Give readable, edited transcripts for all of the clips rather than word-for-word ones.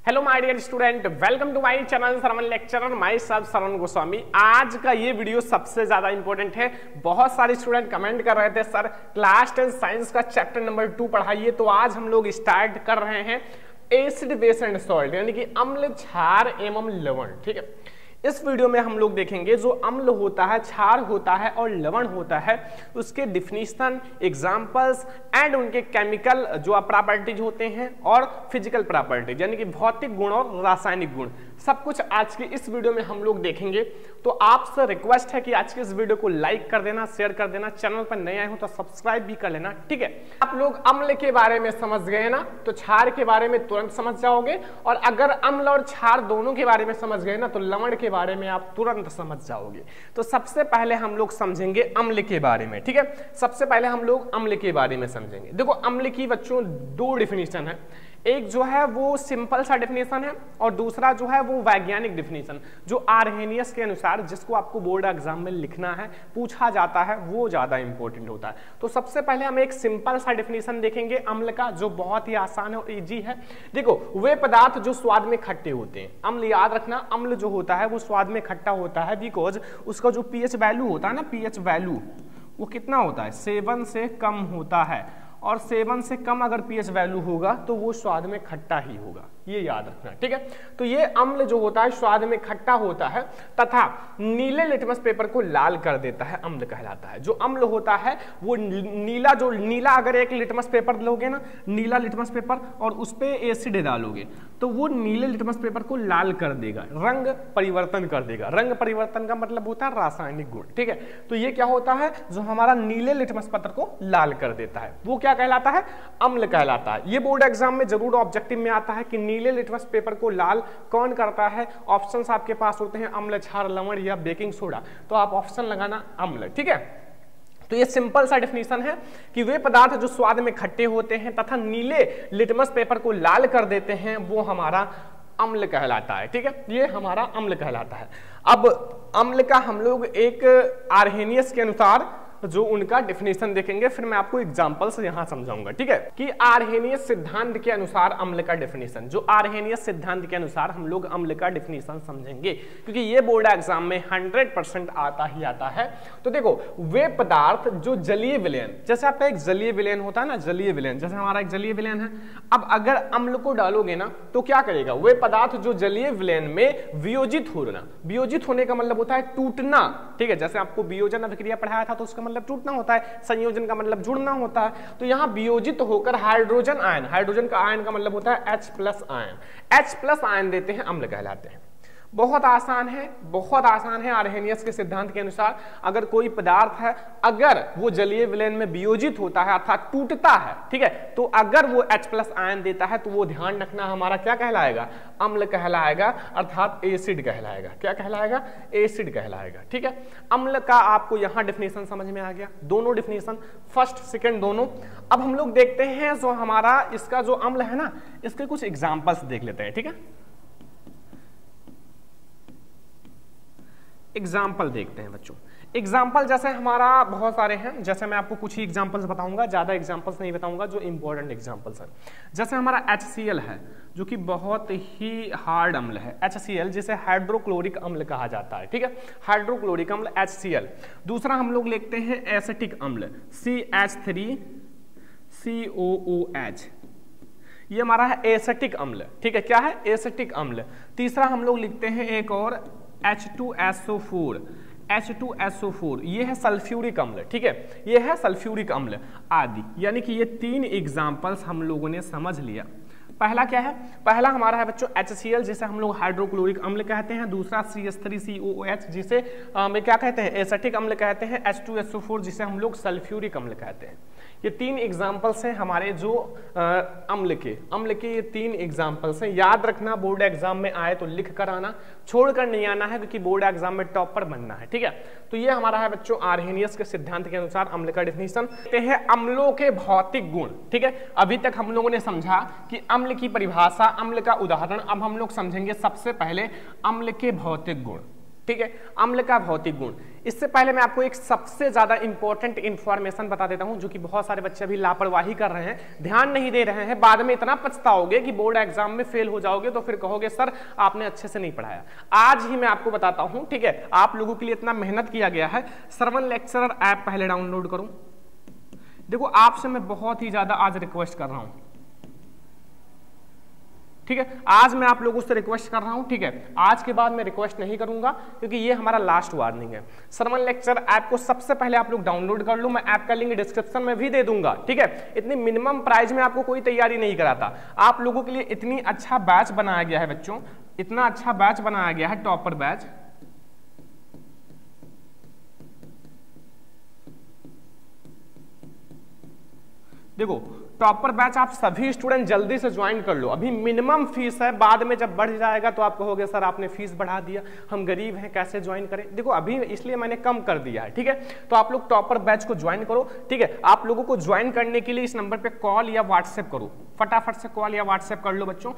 Hello my dear student, welcome to my channel Sarvan lecturer myself Sarvan Goswami. आज का ये video सबसे ज्यादा इंपॉर्टेंट है। बहुत सारे स्टूडेंट कमेंट कर रहे थे सर क्लास 10 साइंस का चैप्टर नंबर 2 पढ़ाइए, तो आज हम लोग स्टार्ट कर रहे हैं एसिड बेस एंड सॉल्ट, यानी कि अम्ल, क्षार एवं लवण। ठीक है, इस वीडियो में हम लोग देखेंगे जो अम्ल होता है, क्षार होता है और लवण होता है, उसके डिफिनीशन, एग्जांपल्स एंड उनके केमिकल जो प्रॉपर्टीज होते हैं और फिजिकल प्रॉपर्टीज, यानी कि भौतिक गुण और रासायनिक गुण, सब कुछ आज की इस वीडियो में हम लोग देखेंगे। तो आपसे रिक्वेस्ट है कि आज की इस वीडियो को लाइक कर देना, शेयर कर देना, चैनल पर नए आए हो तो सब्सक्राइब भी कर लेना। ठीक है, आप लोग अम्ल के बारे में समझ गए ना, तो क्षार के बारे में तुरंत समझ जाओगे, और अगर अम्ल और क्षार दोनों के बारे में समझ गए ना, तो लवण के बारे में आप तुरंत समझ जाओगे। तो सबसे पहले हम लोग समझेंगे अम्ल के बारे में। ठीक है, सबसे पहले हम लोग अम्ल के बारे में समझेंगे। देखो, अम्ल की बच्चों दो डिफिनीशन है, एक जो है वो सिंपल सा डिफिनीशन है और दूसरा जो है वो वैज्ञानिक डिफिनीशन, जो आर्हेनियस के अनुसार, जिसको आपको बोर्ड एग्जाम में लिखना है, पूछा जाता है, वो ज्यादा इंपॉर्टेंट होता है। तो सबसे पहले हम एक सिंपल सा डिफिनीशन देखेंगे अम्ल का, जो बहुत ही आसान और इजी है। देखो, वे पदार्थ जो स्वाद में खट्टे होते हैं, अम्ल याद रखना, अम्ल जो होता है वो स्वाद में खट्टा होता है, बिकॉज उसका जो पीएच वैल्यू होता है ना, पीएच वैल्यू वो कितना होता है, 7 से कम होता है, और 7 से कम अगर पीएच वैल्यू होगा तो वो स्वाद में खट्टा ही होगा, ये याद रखना। ठीक है, तो ये अम्ल जो होता है स्वाद में खट्टा होता है तथा नीले लिटमस पेपर को लाल कर देता है, अम्ल कहलाता है। जो अम्ल होता है वो नीला अगर एक लिटमस पेपर लोगे ना, नीला लिटमस पेपर, और उस पे एसिड डालोगे तो वो नीले लिटमस पेपर को लाल कर देगा, रंग परिवर्तन कर देगा। रंग परिवर्तन का मतलब होता है रासायनिक गुण। ठीक है, तो ये क्या होता है, जो हमारा नीले लिटमस पत्र को लाल कर देता है, वो क्या कहलाता है, अम्ल कहलाता है। ये बोर्ड एग्जाम में जरूर ऑब्जेक्टिव में आता है कि नीले लिटमस पेपर को लाल कौन करता है। ऑप्शंस आपके पास होते हैं अम्ल, क्षार, लवण या बेकिंग सोडा, तो आप ऑप्शन लगाना अम्ल। ठीक है, तो ये सिंपल सा डिफिनीशन है कि वे पदार्थ जो स्वाद में खट्टे होते हैं तथा नीले लिटमस पेपर को लाल कर देते हैं, वो हमारा अम्ल कहलाता है। ठीक है, ये हमारा अम्ल कहलाता है। अब अम्ल का हम लोग एक आर्हेनियस के अनुसार जो उनका डिफिनेशन देखेंगे, फिर मैं आपको एग्जांपल से यहां समझाऊंगा। ठीक है, कि आर्हेनियस सिद्धांत के अनुसार अम्ल का डिफिनेशन, जो आर्हेनियस सिद्धांत के अनुसार हम लोग अम्ल का डिफिनेशन समझेंगे, क्योंकि ये बोर्ड एग्जाम में 100% आता ही आता है। तो देखो, वे पदार्थ जो जलीय विलयन, जैसे आपका एक जलीय विलयन होता है ना, जलीय विलयन, जैसे हमारा एक जलीय विलयन है, अब अगर अम्ल को डालोगे ना तो क्या करेगा, वे पदार्थ जो जलीय विलयन में वियोजित होना, वियोजित होने का मतलब होता है टूटना। ठीक है, जैसे आपको वियोजन अभिक्रिया पढ़ाया था तो उसका मतलब टूटना होता है, संयोजन का मतलब जुड़ना होता है। तो यहां वियोजित होकर हाइड्रोजन आयन, हाइड्रोजन का आयन का मतलब होता है H+ आयन, H+ आयन देते हैं, अम्ल कहलाते हैं। बहुत आसान है, बहुत आसान है। आर्हेनियस के सिद्धांत के अनुसार अगर कोई पदार्थ है, अगर वो जलीय विलयन में वियोजित होता है अर्थात टूटता है, ठीक है, तो अगर वो H+ आयन देता है तो वो ध्यान रखना हमारा क्या कहलाएगा, अम्ल कहलाएगा, अर्थात एसिड कहलाएगा। क्या कहलाएगा, एसिड कहलाएगा। ठीक है, अम्ल का आपको यहां डिफिनेशन समझ में आ गया, दोनों डिफिनेशन, फर्स्ट सेकंड दोनों। अब हम लोग देखते हैं जो हमारा इसका जो अम्ल है ना, इसके कुछ एग्जाम्पल्स देख लेते हैं। ठीक है, एग्जाम्पल देखते हैं बच्चों। एग्जाम्पल जैसे हमारा बहुत सारे हैं, जैसे मैं आपको कुछ ही एग्जाम्पल्स बताऊंगा, ज्यादा एग्जाम्पल्स नहीं बताऊंगा, जो इंपॉर्टेंट एग्जाम्पल्स हैं। जैसे हमारा HCl है, जो कि बहुत ही हार्ड अम्ल है, HCl, जिसे हाइड्रोक्लोरिक अम्ल कहा जाता है। ठीक है, हाइड्रोक्लोरिक अम्ल HCl। दूसरा हम लोग लिखते हैं एसिटिक अम्ल, CH3COOH, ये हमारा है एसिटिक अम्ल। ठीक है, क्या है, एसिटिक अम्ल। तीसरा हम लोग लिखते हैं एक और H2SO4, H2SO4, ये है सल्फ्यूरिक अम्ल। ठीक है, ये है सल्फ्यूरिक अम्ल आदि। यानी कि ये 3 एग्जाम्पल्स हम लोगों ने समझ लिया। पहला क्या है, पहला हमारा है बच्चों HCl, जिसे हम लोग हाइड्रोक्लोरिक अम्ल कहते हैं। दूसरा CH3COOH, जिसे क्या कहते हैं, एसिटिक अम्ल कहते हैं। H2SO4, जिसे हम लोग सल्फ्यूरिक अम्ल कहते हैं। ये 3 एग्जाम्पल्स हैं हमारे जो अम्ल के ये 3 एग्जाम्पल्स हैं। याद रखना, बोर्ड एग्जाम में आए तो लिख कर आना, छोड़कर नहीं आना है, क्योंकि बोर्ड एग्जाम में टॉपर बनना है। ठीक है, तो ये हमारा है बच्चों आर्हेनियस के सिद्धांत के अनुसार अम्ल का डिफिनीशन। देखते हैं अम्लों के भौतिक गुण। ठीक है, अभी तक हम लोगों ने समझा कि अम्ल की परिभाषा, अम्ल का उदाहरण। अब हम लोग समझेंगे सबसे पहले अम्ल के भौतिक गुण। ठीक है, अम्ल का भौतिक गुण। इससे पहले मैं आपको एक सबसे ज्यादा इंपॉर्टेंट इंफॉर्मेशन बता देता हूं, जो कि बहुत सारे बच्चे अभी लापरवाही कर रहे हैं, ध्यान नहीं दे रहे हैं, बाद में इतना पछताओगे कि बोर्ड एग्जाम में फेल हो जाओगे, तो फिर कहोगे सर आपने अच्छे से नहीं पढ़ाया। आज ही मैं आपको बताता हूं, ठीक है, आप लोगों के लिए इतना मेहनत किया गया है। श्रवण लेक्चरर ऐप पहले डाउनलोड करो। देखो आपसे मैं बहुत ही ज्यादा आज रिक्वेस्ट कर रहा हूं, ठीक है, आज मैं आप लोगों से रिक्वेस्ट कर रहा हूं, ठीक है, आज के बाद मैं रिक्वेस्ट नहीं करूंगा, क्योंकि ये हमारा लास्ट वार्निंग है। श्रवण लेक्चर ऐप को सबसे पहले आप लोग डाउनलोड कर लो, मैं ऐप का लिंक डिस्क्रिप्शन में भी दे दूंगा, ठीक है। इतनी मिनिमम प्राइस में आपको कोई तैयारी नहीं कराता, आप लोगों के लिए इतनी अच्छा बैच बनाया गया है बच्चों, इतना अच्छा बैच बनाया गया है, टॉपर बैच। देखो टॉपर बैच आप सभी स्टूडेंट जल्दी से ज्वाइन कर लो, अभी मिनिमम फीस है, बाद में जब बढ़ जाएगा तो आप कहोगे सर आपने फीस बढ़ा दिया, हम गरीब हैं कैसे ज्वाइन करें। देखो अभी इसलिए मैंने कम कर दिया है, ठीक है, तो आप लोग टॉपर बैच को ज्वाइन करो, ठीक है। आप लोगों को ज्वाइन करने के लिए इस नंबर पे कॉल या व्हाट्सएप करो, फटाफट से कॉल या व्हाट्सएप कर लो बच्चों,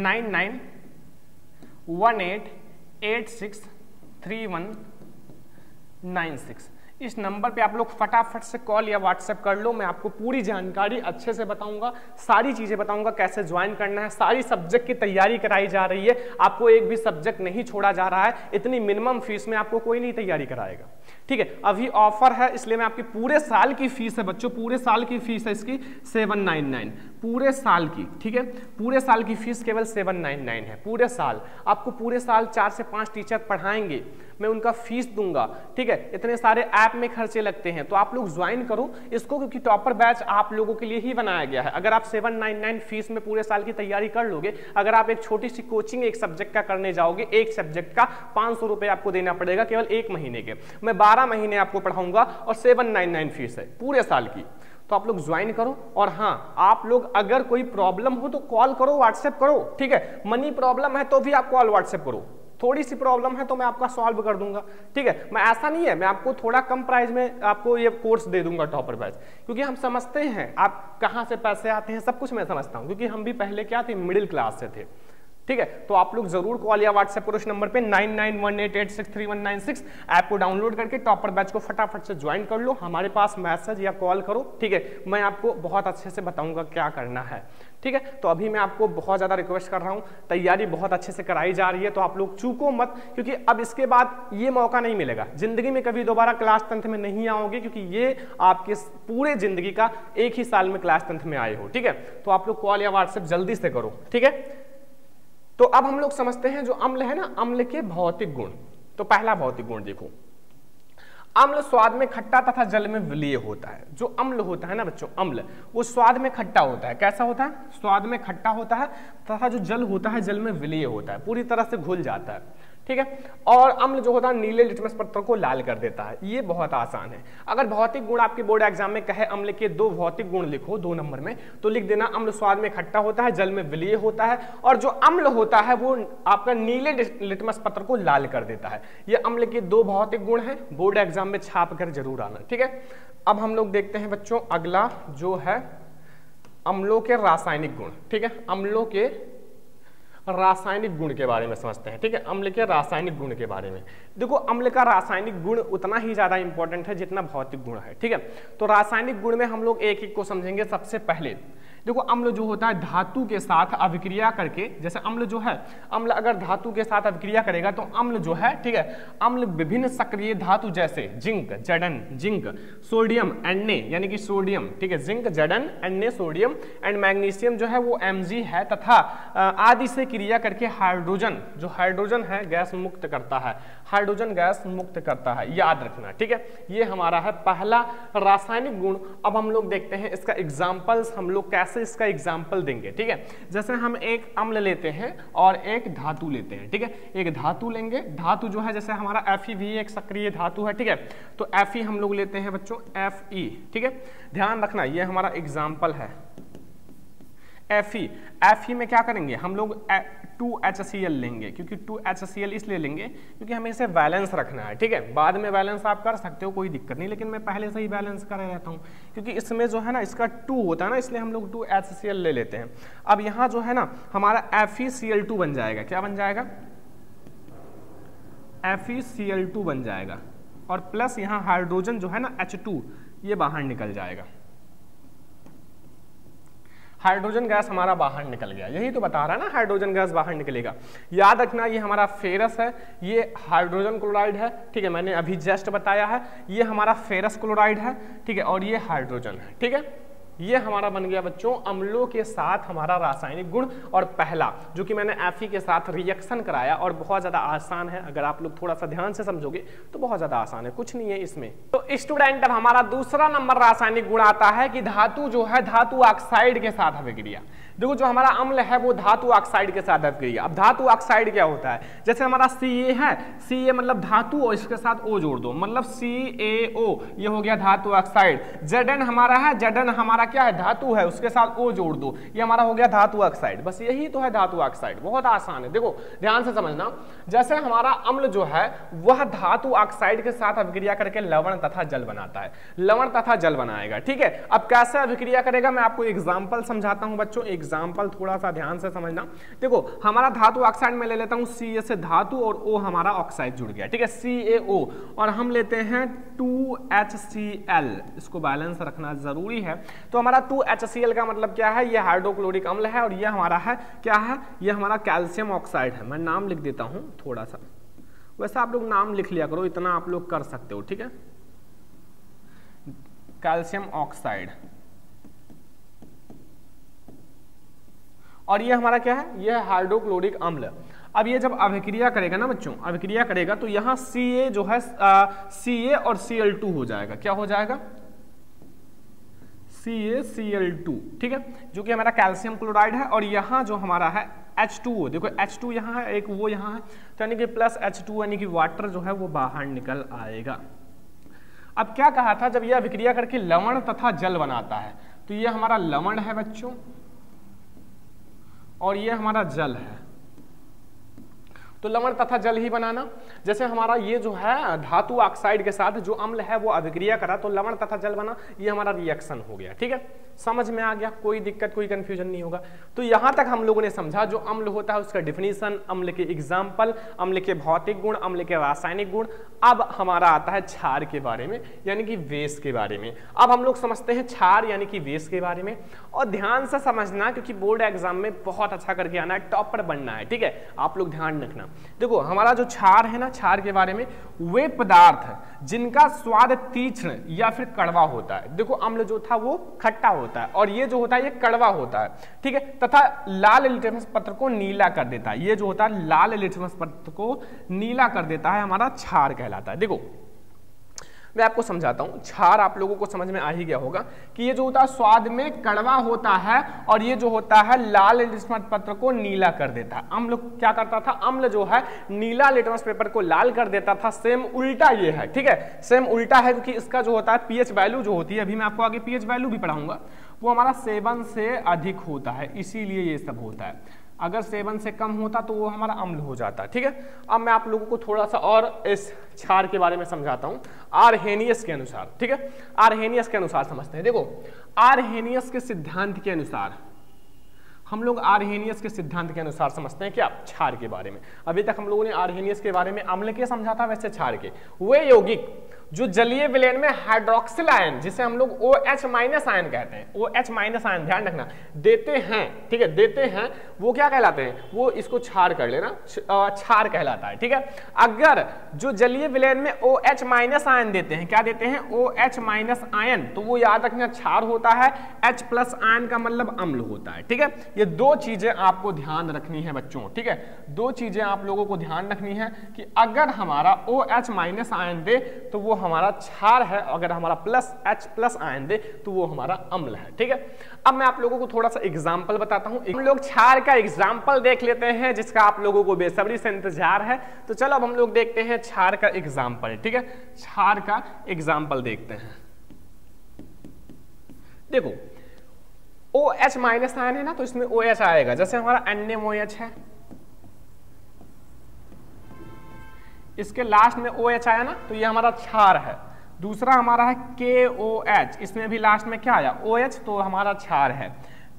9918863196। इस नंबर पे आप लोग फटाफट से कॉल या व्हाट्सएप कर लो, मैं आपको पूरी जानकारी अच्छे से बताऊंगा, सारी चीजें बताऊंगा, कैसे ज्वाइन करना है, सारी सब्जेक्ट की तैयारी कराई जा रही है, आपको एक भी सब्जेक्ट नहीं छोड़ा जा रहा है, इतनी मिनिमम फीस में आपको कोई नहीं तैयारी कराएगा, ठीक है। अभी ऑफर है, इसलिए मैं आपकी पूरे साल की फीस है बच्चों, पूरे साल की फीस है इसकी 799, पूरे साल की, ठीक है, पूरे साल की फीस केवल 799 है, पूरे साल। आपको पूरे साल 4 से 5 टीचर पढ़ाएंगे, मैं उनका फीस दूंगा, ठीक है। इतने सारे ऐप में खर्चे लगते हैं, तो आप लोग ज्वाइन करो इसको, क्योंकि टॉपर बैच आप लोगों के लिए ही बनाया गया है। अगर आप 799 फीस में पूरे साल की तैयारी कर लोगे, अगर आप एक छोटी सी कोचिंग एक सब्जेक्ट का करने जाओगे, एक सब्जेक्ट का 500 रुपए आपको देना पड़ेगा केवल 1 महीने के, मैं 12 महीने आपको पढ़ाऊंगा और 799 फीस है पूरे साल की। तो आप लोग ज्वाइन करो, और हाँ आप लोग अगर कोई प्रॉब्लम हो तो कॉल करो, व्हाट्सएप करो, ठीक है। मनी प्रॉब्लम है तो भी आप कॉल व्हाट्सएप करो, थोड़ी सी प्रॉब्लम है तो मैं आपका सॉल्व कर दूंगा, ठीक है। मैं ऐसा नहीं है, मैं आपको थोड़ा कम प्राइस में आपको ये कोर्स दे दूंगा टॉपर बैच, क्योंकि हम समझते हैं आप कहां से पैसे आते हैं, सब कुछ मैं समझता हूं, क्योंकि हम भी पहले क्या थे, मिडिल क्लास से थे, ठीक है। तो आप लोग जरूर कॉल या व्हाट्सएप करो इस नंबर पे 9918863196, ऐप को डाउनलोड करके टॉपर बैच को फटाफट से ज्वाइन कर लो, हमारे पास मैसेज या कॉल करो, ठीक है, मैं आपको बहुत अच्छे से बताऊंगा क्या करना है, ठीक है। तो अभी मैं आपको बहुत ज्यादा रिक्वेस्ट कर रहा हूं, तैयारी बहुत अच्छे से कराई जा रही है, तो आप लोग चूको मत, क्योंकि अब इसके बाद ये मौका नहीं मिलेगा, जिंदगी में कभी दोबारा क्लास 10th में नहीं आओगे, क्योंकि ये आपके पूरे जिंदगी का एक ही साल में क्लास 10th में आए हो, ठीक है। तो आप लोग कॉल या व्हाट्सएप जल्दी से करो, ठीक है। तो अब हम लोग समझते हैं जो अम्ल है ना, अम्ल के भौतिक गुण। तो पहला भौतिक गुण देखो, अम्ल स्वाद में खट्टा तथा जल में विलीय होता है। जो अम्ल होता है ना बच्चों, अम्ल वो स्वाद में खट्टा होता है। कैसा होता है? स्वाद में खट्टा होता है, तथा जो जल होता है जल में विलीय होता है, पूरी तरह से घुल जाता है, ठीक है। और अम्ल जो होता है नीले लिटमस पत्र को लाल कर देता है। ये बहुत आसान है। अगर भौतिक गुण आपके बोर्ड एग्जाम में कहे अम्ल के 2 भौतिक गुण लिखो 2 नंबर में, तो लिख देना अम्ल स्वाद में खट्टा होता है, जल में विलीय होता है, और जो अम्ल होता है वो आपका नीले लिटमस पत्र को लाल कर देता है। ये अम्ल के 2 भौतिक गुण हैं, बोर्ड एग्जाम में छाप कर जरूर आना, ठीक है। अब हम लोग देखते हैं बच्चों अगला जो है अम्लों के रासायनिक गुण, ठीक है। अम्लों के रासायनिक गुण के बारे में समझते हैं, ठीक है। अम्ल के रासायनिक गुण के बारे में देखो, अम्ल का रासायनिक गुण उतना ही ज्यादा इंपॉर्टेंट है जितना भौतिक गुण है, ठीक है। तो रासायनिक गुण में हम लोग एक एक को समझेंगे। सबसे पहले देखो, अम्ल जो होता है धातु के साथ अभिक्रिया करके, जैसे अम्ल जो है, अम्ल अगर धातु के साथ अभिक्रिया करेगा तो अम्ल जो है, ठीक है, अम्ल विभिन्न सक्रिय धातु जैसे जिंक, जडन, जिंक, सोडियम, Na यानी कि सोडियम, ठीक है, जिंक, जडन, Na, सोडियम एंड मैग्नीशियम जो है वो Mg है, तथा आदि से क्रिया करके हाइड्रोजन, जो हाइड्रोजन है गैस मुक्त करता है, हाइड्रोजन गैस मुक्त करता है, याद रखना, ठीक है। ये हमारा है पहला रासायनिक गुण। अब हम लोग देखते हैं इसका एग्जाम्पल्स, हम लोग कैसे इसका एग्जाम्पल देंगे, ठीक है। जैसे हम एक अम्ल लेते हैं और एक धातु लेते हैं, ठीक है। एक धातु लेंगे, धातु जो है जैसे हमारा Fe भी एक सक्रिय धातु है, ठीक है। तो Fe हम लोग लेते हैं बच्चों Fe, ठीक है। ध्यान रखना ये हमारा एग्जाम्पल है Fe में क्या करेंगे हम लोग 2HCl लेंगे, क्योंकि 2HCl इसलिए लेंगे क्योंकि हमें इसे बैलेंस रखना है, ठीक है। बाद में बैलेंस आप कर सकते हो, कोई दिक्कत नहीं, लेकिन मैं पहले से ही बैलेंस कर रहता हूँ, क्योंकि इसमें जो है ना इसका 2 होता है ना, इसलिए हम लोग 2HCl ले लेते हैं। अब यहाँ जो है ना हमारा FeCl2 बन जाएगा। क्या बन जाएगा? FeCl2 बन जाएगा और प्लस यहाँ हाइड्रोजन जो है ना H2 ये बाहर निकल जाएगा। हाइड्रोजन गैस हमारा बाहर निकल गया, यही तो बता रहा है ना, हाइड्रोजन गैस बाहर निकलेगा। याद रखना ये हमारा फेरस है, ये हाइड्रोजन क्लोराइड है, ठीक है, मैंने अभी जस्ट बताया है। ये हमारा फेरस क्लोराइड है, ठीक है, और ये हाइड्रोजन है, ठीक है। ये हमारा बन गया बच्चों अम्लों के साथ हमारा रासायनिक गुण। और पहला जो कि मैंने Fe के साथ रिएक्शन कराया और बहुत ज्यादा आसान है, अगर आप लोग थोड़ा सा ध्यान से समझोगे तो बहुत ज्यादा आसान है, कुछ नहीं है इसमें। तो स्टूडेंट अब हमारा दूसरा नंबर रासायनिक गुण आता है कि धातु जो है धातु ऑक्साइड के साथ अभिक्रिया। देखो जो हमारा अम्ल है वो धातु ऑक्साइड के साथ अभिक्रिया। अब धातु ऑक्साइड क्या होता है, जैसे हमारा Ca है, Ca मतलब धातु और इसके साथ O जोड़ दो, मतलब CaO, ये हो गया धातु ऑक्साइड। Zn हमारा है, Zn हमारा क्या है, धातु है, उसके साथ O जोड़ दो, ये हमारा हो गया धातु ऑक्साइड। बस यही तो है धातु ऑक्साइड, बहुत आसान है। देखो ध्यान से समझना, जैसे हमारा अम्ल जो है वह धातु ऑक्साइड के साथ अभिक्रिया करके लवण तथा जल बनाता है, लवण तथा जल बनाएगा, ठीक है। अब कैसे अभिक्रिया करेगा मैं आपको एग्जाम्पल समझाता हूं बच्चों, एग्जाम्पल थोड़ा सा ध्यान से समझना। देखो हमारा धातु ऑक्साइड में ले लेता हूं Ca से धातु और O हमारा ऑक्साइड जुड़ गया, ठीक है, CaO, और हम लेते हैं 2HCl, इसको बैलेंस रखना जरूरी है। तो हमारा 2HCl का मतलब क्या है, ये हाइड्रोक्लोरिक अम्ल है और ये हमारा है क्या है, ये हमारा कैल्शियम ऑक्साइड है। मैं नाम लिख देता हूं थोड़ा सा, वैसे आप लोग नाम लिख लिया करो, इतना आप लोग कर सकते हो, ठीक है, कैल्शियम ऑक्साइड। और ये हमारा क्या है, ये हाइड्रोक्लोरिक अम्ल। अब ये जब अभिक्रिया करेगा ना बच्चों, अभिक्रिया करेगा तो यहाँ Ca जो है Ca और Cl2 हो जाएगा, क्या हो जाएगा, CaCl2, ठीक है, जो कि हमारा कैल्शियम क्लोराइड है। और यहाँ जो हमारा है H2O, देखो H2 यहाँ है, एक वो यहाँ है, तो यानी कि प्लस H2 यानी कि वाटर जो है वो बाहर निकल आएगा। अब क्या कहा था, जब यह अभिक्रिया करके लवण तथा जल बनाता है, तो ये हमारा लवण है बच्चों और ये हमारा जल है। तो लवण तथा जल ही बनाना, जैसे हमारा ये जो है धातु ऑक्साइड के साथ जो अम्ल है वो अभिक्रिया करा तो लवण तथा जल बना, ये हमारा रिएक्शन हो गया, ठीक है, समझ में आ गया, कोई दिक्कत कोई कंफ्यूजन नहीं होगा। तो यहां तक हम लोगों ने समझा जो अम्ल होता है उसका डिफिनीशन, अम्ल के एग्जाम्पल, अम्ल के भौतिक गुण, अम्ल के रासायनिक गुण। अब हमारा आता है क्षार के बारे में, यानी कि बेस के बारे में। अब हम लोग समझते हैं क्षार यानी कि बेस के बारे में, और ध्यान से समझना क्योंकि बोर्ड एग्जाम में बहुत अच्छा करके आना है, टॉपर बनना है, ठीक है, आप लोग ध्यान रखना। देखो हमारा जो क्षार है ना, क्षार के बारे में, वे पदार्थ जिनका स्वाद तीक्ष्ण या फिर कड़वा होता है। देखो अम्ल जो था वो खट्टा होता है और ये जो होता है ये कड़वा होता है, ठीक है, तथा लाल लिटमस पत्र को नीला कर देता है। ये जो होता है लाल लिटमस पत्र को नीला कर देता है, हमारा क्षार कहलाता है। देखो मैं आपको समझाता हूं, क्षार आप लोगों को समझ में आ ही गया होगा कि ये जो होता है स्वाद में कड़वा होता है और ये जो होता है लाल लिटमस पत्र को नीला कर देता है। अम्ल क्या करता था, अम्ल जो है नीला लिटमस पेपर को लाल कर देता था, सेम उल्टा ये है, ठीक है, सेम उल्टा है क्योंकि इसका जो होता है पीएच वैल्यू जो होती है, अभी मैं आपको आगे पीएच वैल्यू भी पढ़ाऊंगा, वो हमारा 7 से अधिक होता है, इसीलिए ये सब होता है। अगर 7 से कम होता तो वो हमारा अम्ल हो जाता, ठीक है। अब मैं आप लोगों को थोड़ा सा और इस क्षार के बारे में समझाता हूं आरहेनियस के अनुसार, ठीक है, आरहेनियस के अनुसार समझते हैं। देखो आरहेनियस के सिद्धांत के अनुसार, हम लोग आरहेनियस के सिद्धांत के अनुसार समझते हैं क्या, क्षार के बारे में। अभी तक हम लोगों ने आरहेनियस के बारे में अम्ल के समझा था, वैसे क्षार के, वे यौगिक जो जलीय विलयन में हाइड्रोक्सिल आयन, जिसे हम लोग OH माइनस आयन कहते हैं, OH माइनस आयन ध्यान रखना, देते हैं, ठीक है, देते हैं, वो क्या कहलाते हैं, वो इसको क्षार कर लेना, क्षार कहलाता है, ठीक है। अगर जो जलीय विलयन में OH माइनस आयन देते हैं, क्या देते हैं, OH माइनस आयन, तो वो याद रखना क्षार होता है, H प्लस आयन का मतलब अम्ल होता है, ठीक है। ये दो चीजें आपको ध्यान रखनी है बच्चों, ठीक है, दो चीजें आप लोगों को ध्यान रखनी है कि अगर हमारा OH माइनस आयन दे तो वो हमारा क्षार है, अगर हमारा प्लस H प्लस आयन दे तो वो हमारा अम्ल है, ठीक है। अब मैं आप लोगों को थोड़ा सा एग्जांपल बताता हूं, हम लोग क्षार का एग्जांपल देख लेते हैं जिसका आप लोगों को बेसब्री से इंतजार है। तो चलो अब हम लोग देखते हैं क्षार का एग्जांपल, ठीक है, क्षार का एग्जांपल देखते हैं। देखो OH माइनस आयन है ना, तो इसमें OH आएगा, जैसे हमारा NaOH है, इसके लास्ट में OH आया ना, तो ये हमारा क्षार है। दूसरा हमारा है KOH, इसमें भी लास्ट में क्या आया, OH, तो हमारा क्षार है।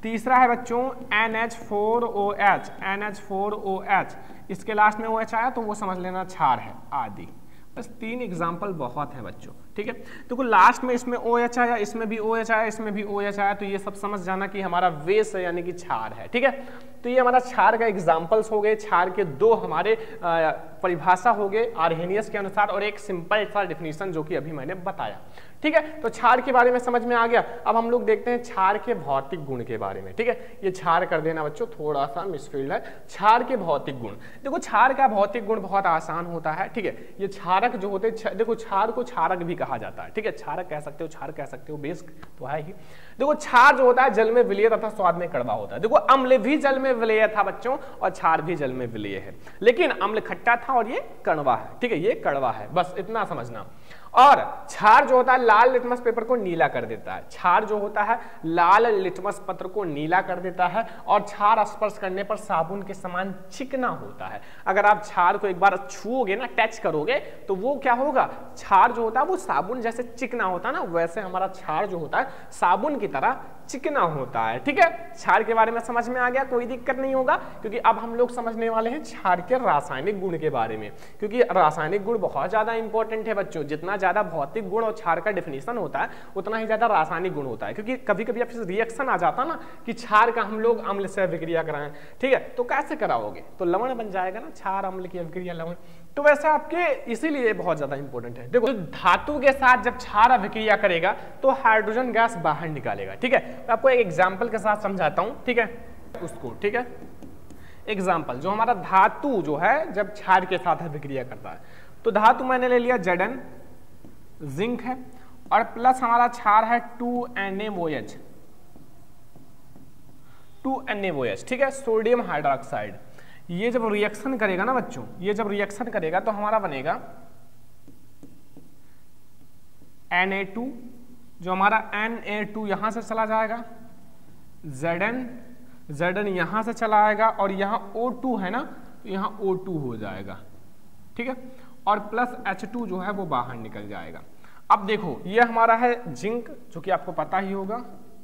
तीसरा है बच्चों NH4OH, NH4OH, इसके लास्ट में OH आया तो वो समझ लेना क्षार है आदि। बस 3 एग्जाम्पल बहुत है बच्चों, ठीक है। तो लास्ट में इसमें OH आया, इसमें भी OH आया, इसमें भी OH आया, तो ये सब समझ जाना कि हमारा बेस है यानी कि क्षार है, ठीक है। तो ये हमारा क्षार का एग्जाम्पल्स हो गए, क्षार के 2 हमारे परिभाषा हो गए आर्हेनियस के अनुसार और एक सिंपल सा डिफिनीशन जो कि अभी मैंने बताया, ठीक है। तो क्षार के बारे में समझ में आ गया। अब हम लोग देखते हैं क्षार के भौतिक गुण के बारे में, ठीक है। ये क्षार कर देना बच्चों, थोड़ा सा मिसफील्ड है। क्षार के भौतिक गुण, देखो क्षार का भौतिक गुण बहुत आसान होता है, ठीक है। ये क्षारक जो होते हैं, देखो क्षार को क्षारक भी कहा जाता है, ठीक है। क्षारक कह सकते हो, क्षार कह सकते हो, बेस तो है ही। देखो क्षार जो होता है जल में विलेय तथा स्वाद में कड़वा होता है। देखो अम्ल भी जल में विलेय था बच्चों और क्षार भी जल में विलेय है, लेकिन अम्ल खट्टा था और ये कड़वा है, ठीक है। ये कड़वा है, बस इतना समझना। और क्षार जो होता है लाल लिटमस पेपर को नीला कर देता है। क्षार जो होता है लाल लिटमस पत्र को नीला कर देता है और क्षार स्पर्श करने पर साबुन के समान चिकना होता है। अगर आप क्षार को एक बार छुओगे ना, टच करोगे, तो वो क्या होगा, क्षार जो होता है वो साबुन जैसे चिकना होता है ना, वैसे हमारा क्षार जो होता है साबुन की तरह चिकना होता है, ठीक है। क्षार के बारे में समझ में आ गया, कोई दिक्कत नहीं होगा, क्योंकि अब हम लोग समझने वाले हैं क्षार के रासायनिक गुण के बारे में, क्योंकि रासायनिक गुण बहुत ज्यादा इंपॉर्टेंट है बच्चों। जितना ज्यादा भौतिक गुण और क्षार का डिफिनीशन होता है उतना ही ज्यादा रासायनिक गुण होता है, क्योंकि कभी कभी रिएक्शन आ जाता ना कि क्षार का हम लोग अम्ल से अभिक्रिया कराएं, ठीक है, तो कैसे कराओगे, तो लवण बन जाएगा ना, क्षार अम्ल की अभिक्रिया लवण, तो वैसे आपके इसीलिए बहुत ज्यादा इंपॉर्टेंट है। देखो धातु के साथ जब क्षार अभिक्रिया करेगा तो हाइड्रोजन गैस बाहर निकालेगा, ठीक है। तो आपको एक एग्जांपल के साथ समझाता हूं, ठीक है, उसको, ठीक है। एग्जांपल, जो हमारा धातु जो है जब क्षार के साथ अभिक्रिया करता है, तो धातु मैंने ले लिया Zn, जिंक है, और प्लस हमारा क्षार है 2NaOH, 2NaOH, ठीक है, सोडियम हाइड्रोक्साइड। ये जब रिएक्शन करेगा ना बच्चों, ये जब रिएक्शन करेगा तो हमारा बनेगा Na2, जो हमारा Na2 यहां से चला जाएगा, Zn यहां से चला आएगा और यहां O2 है ना, तो यहां O2 हो जाएगा, ठीक है, और प्लस H2 जो है वो बाहर निकल जाएगा। अब देखो ये हमारा है जिंक, जो कि आपको पता ही होगा,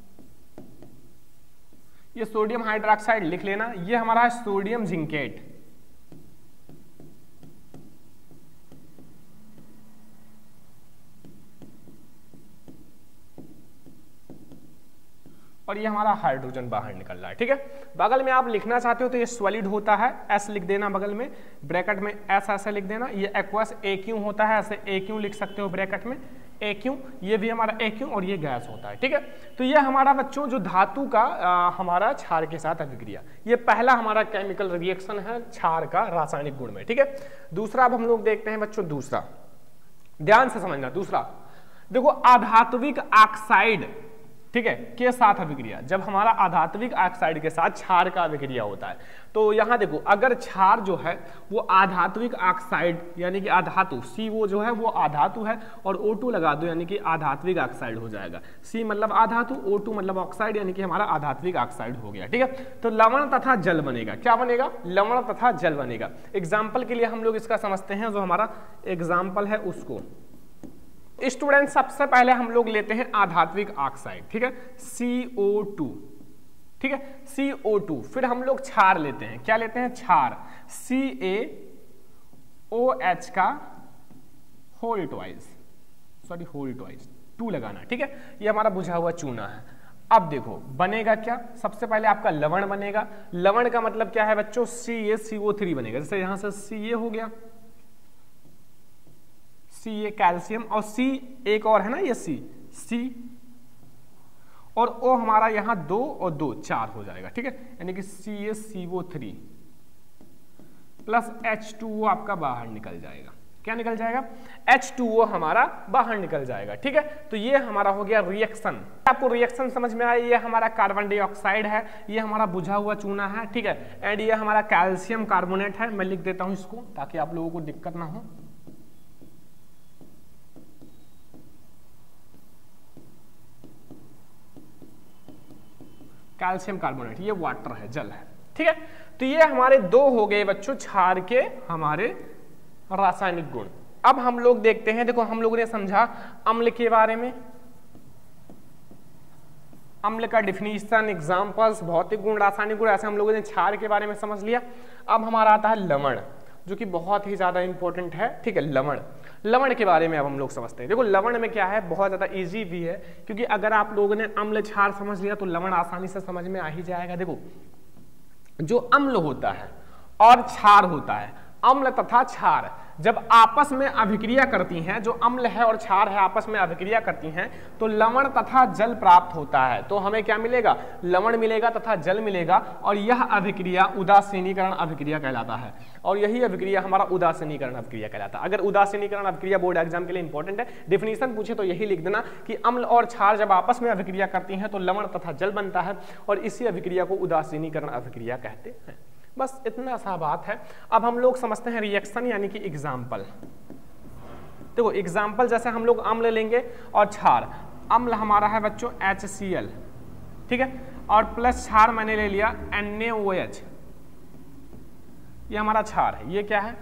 ये सोडियम हाइड्रोक्साइड लिख लेना, ये हमारा है सोडियम जिंकेट, और ये हमारा हाइड्रोजन बाहर निकल रहा है, ठीक है। बगल में आप लिखना चाहते हो तो ये सॉलिड होता है, एस लिख देना बगल में, ब्रैकेट में एस ऐसे लिख देना। ये एक्वस AQ होता है, ऐसे AQ लिख सकते हो ब्रैकेट में, AQ, ये भी हमारा AQ, और ये गैस होता है, ठीक है। तो ये हमारा बच्चों जो धातु का हमारा क्षार के साथ अभिक्रिया, ये पहला हमारा केमिकल रिएक्शन है क्षार का रासायनिक गुण में, ठीक है। दूसरा अब हम लोग देखते हैं बच्चों, दूसरा ध्यान से समझना, दूसरा देखो आधात्विक ऑक्साइड, ठीक है, के साथ अभिक्रिया। जब हमारा आधात्विक ऑक्साइड के साथ क्षार का अभिक्रिया होता है, तो यहां देखो अगर क्षार जो है वो आधात्विक ऑक्साइड यानी कि आधातु, CO जो है वो आधातु है, और O2 लगा दो यानी कि आधात्विक ऑक्साइड हो जाएगा। C मतलब आधातु, O2 मतलब ऑक्साइड, यानी कि हमारा आधात्विक ऑक्साइड हो गया, ठीक है। तो लवण तथा जल बनेगा, क्या बनेगा, लवण तथा जल बनेगा। एग्जाम्पल के लिए हम लोग इसका समझते हैं, जो हमारा एग्जाम्पल है उसको। स्टूडेंट सबसे पहले हम लोग लेते हैं आधात्विक ऑक्साइड, ठीक है, CO2, ठीक है, CO2। फिर हम लोग क्षार लेते हैं, क्या लेते हैं, क्षार, CaOH का whole twice, sorry whole twice, 2 लगाना, ठीक है। ये हमारा बुझा हुआ चूना है। अब देखो बनेगा क्या, सबसे पहले आपका लवण बनेगा। लवण का मतलब क्या है बच्चों, CaCO3 बनेगा। जैसे यहां से Ca हो गया, Ca कैल्शियम, और C एक और है ना, ये C, और O हमारा यहां 2 और 2 4 हो जाएगा, ठीक है, यानी कि CaCO3 प्लस H2O आपका बाहर निकल जाएगा। क्या निकल जाएगा, H2O हमारा बाहर निकल जाएगा, ठीक है। तो ये हमारा हो गया रिएक्शन। आपको रिएक्शन समझ में आया, ये हमारा कार्बन डाइऑक्साइड है, ये हमारा बुझा हुआ चूना है, ठीक है, एंड ये हमारा कैल्शियम कार्बोनेट है। मैं लिख देता हूं इसको ताकि आप लोगों को दिक्कत ना हो। कैल्शियम कार्बोनेट, ये वाटर है, जल है, ठीक है। तो ये हमारे 2 हो गए बच्चों क्षार के हमारे रासायनिक गुण। अब हम लोग देखते हैं, देखो हम लोगों ने समझा अम्ल के बारे में, अम्ल का डिफिनीशन, एग्जाम्पल्स, भौतिक गुण, रासायनिक गुण, ऐसे हम लोगों ने क्षार के बारे में समझ लिया। अब हमारा आता है लवण, जो कि बहुत ही ज्यादा इंपॉर्टेंट है। ठीक है, लवण, लवण के बारे में अब हम लोग समझते हैं। देखो लवण में क्या है, बहुत ज्यादा इजी भी है, क्योंकि अगर आप लोगों ने अम्ल क्षार समझ लिया तो लवण आसानी से समझ में आ ही जाएगा। देखो जो अम्ल होता है और क्षार होता है, अम्ल तथा क्षार जब आपस में अभिक्रिया करती हैं, जो अम्ल है और क्षार है आपस में अभिक्रिया करती हैं, तो लवण तथा जल प्राप्त होता है। तो हमें क्या मिलेगा, लवण मिलेगा तथा जल मिलेगा, और यह अभिक्रिया उदासीनीकरण अभिक्रिया कहलाता है। और यही अभिक्रिया हमारा उदासीनीकरण अभिक्रिया कहलाता है। अगर उदासीनीकरण अभिक्रिया बोर्ड एग्जाम के लिए इंपॉर्टेंट है, डेफिनेशन पूछे तो यही लिख देना कि अम्ल और क्षार जब आपस में अभिक्रिया करती हैं तो लवण तथा जल बनता है, और इसी अभिक्रिया को उदासीनीकरण अभिक्रिया कहते हैं। बस इतना सा बात है। अब हम लोग समझते हैं रिएक्शन यानी कि एग्जाम्पल। देखो एग्जाम्पल जैसे हम लोग अम्ल लेंगे और क्षार। अम्ल हमारा है बच्चों HCl, ठीक है, और प्लस क्षार मैंने ले लिया NaOH, ये हमारा क्षार है। ये क्या है,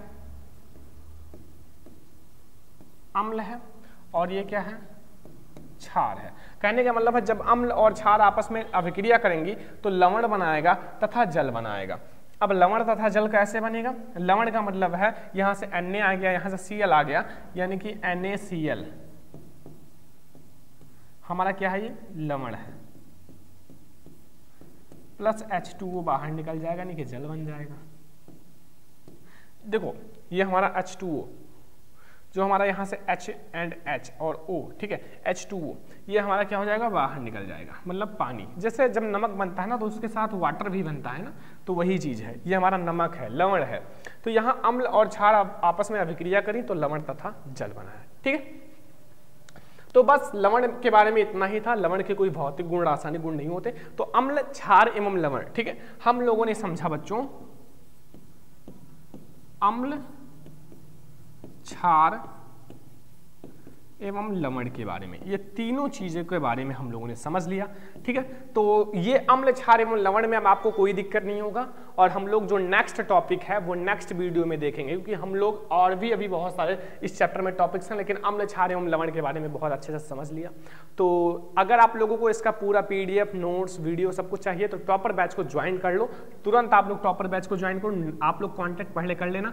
अम्ल है, और ये क्या है, क्षार है। कहने का मतलब है जब अम्ल और क्षार आपस में अभिक्रिया करेंगी तो लवण बनाएगा तथा जल बनाएगा। अब लवण तथा जल कैसे बनेगा, लवण का मतलब है यहां से Na आ गया, यहां से Cl आ गया, यानी कि NaCl हमारा क्या है, ये लवण है, प्लस H2O बाहर निकल जाएगा, यानी कि जल बन जाएगा। देखो ये हमारा H2O, जो हमारा यहाँ से H एंड H और O, ठीक है, H2O, ये हमारा क्या हो जाएगा, बाहर निकल जाएगा, मतलब पानी। जैसे जब नमक बनता है ना तो उसके साथ वाटर भी बनता है ना, तो वही चीज है, ये हमारा नमक है, लवण है। तो यहाँ अम्ल और क्षार आपस में अभिक्रिया करी तो लवण तथा जल बना है। ठीक है, तो बस लवण के बारे में इतना ही था। लवण के कोई भौतिक गुण, रासायनिक गुण नहीं होते। तो अम्ल, क्षार एवं लवण, ठीक है, हम लोगों ने समझा बच्चों अम्ल, क्षार एवं लवण के बारे में। ये तीनों चीजों के बारे में हम लोगों ने समझ लिया। ठीक है, तो ये अम्ल, क्षार एवं लवण में अब आपको कोई दिक्कत नहीं होगा। और हम लोग जो नेक्स्ट टॉपिक है वो नेक्स्ट वीडियो में देखेंगे, क्योंकि हम लोग और भी अभी बहुत सारे इस चैप्टर में टॉपिक्स हैं, लेकिन अम्ल, क्षार एवं लवण के बारे में बहुत अच्छे से समझ लिया। तो अगर आप लोगों को इसका पूरा PDF, नोट्स, वीडियो सब कुछ चाहिए तो टॉपर बैच को ज्वाइन कर लो। तुरंत आप लोग टॉपर बैच को ज्वाइन करो। आप लोग कॉन्टैक्ट पहले कर लेना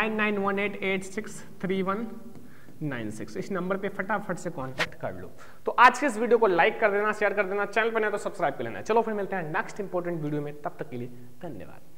9918863196, इस नंबर पे फटाफट से कांटेक्ट कर लो। तो आज के इस वीडियो को लाइक कर देना, शेयर कर देना, चैनल पर नहीं तो सब्सक्राइब कर लेना। चलो फिर मिलते हैं नेक्स्ट इंपॉर्टेंट वीडियो में, तब तक के लिए धन्यवाद।